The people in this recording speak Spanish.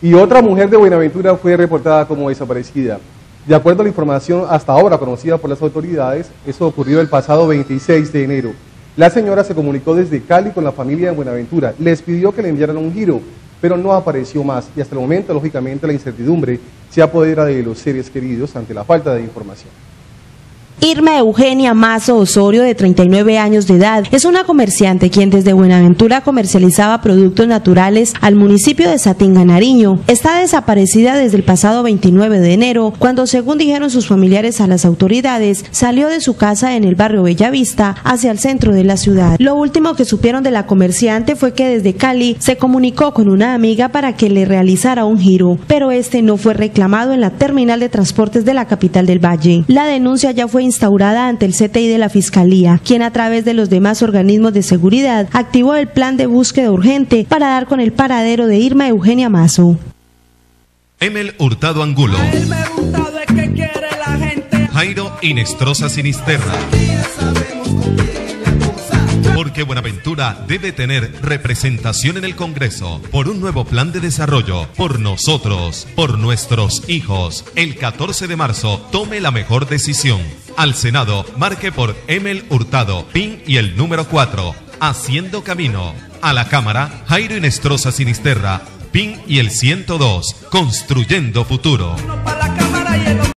y otra mujer de Buenaventura fue reportada como desaparecida. De acuerdo a la información hasta ahora conocida por las autoridades, eso ocurrió el pasado 26 de enero. La señora se comunicó desde Cali con la familia de Buenaventura, les pidió que le enviaran un giro, pero no apareció más y hasta el momento, lógicamente, la incertidumbre se apodera de los seres queridos ante la falta de información. Irma Eugenia Mazo Osorio, de 39 años de edad, es una comerciante quien desde Buenaventura comercializaba productos naturales al municipio de Satinga, Nariño. Está desaparecida desde el pasado 29 de enero, cuando, según dijeron sus familiares a las autoridades, salió de su casa en el barrio Bellavista hacia el centro de la ciudad. Lo último que supieron de la comerciante fue que desde Cali se comunicó con una amiga para que le realizara un giro, pero este no fue reclamado en la terminal de transportes de la capital del Valle. La denuncia ya fue instaurada ante el CTI de la Fiscalía, quien a través de los demás organismos de seguridad activó el plan de búsqueda urgente para dar con el paradero de Irma Eugenia Mazo. Emel Hurtado Angulo, Jairo Inestrosa Sinisterra. Porque Buenaventura debe tener representación en el Congreso por un nuevo plan de desarrollo, por nosotros, por nuestros hijos. El 14 de marzo tome la mejor decisión. Al Senado marque por Emel Hurtado, PIN y el número 4, Haciendo Camino. A la Cámara, Jairo Inestrosa Sinisterra, PIN y el 102, Construyendo Futuro.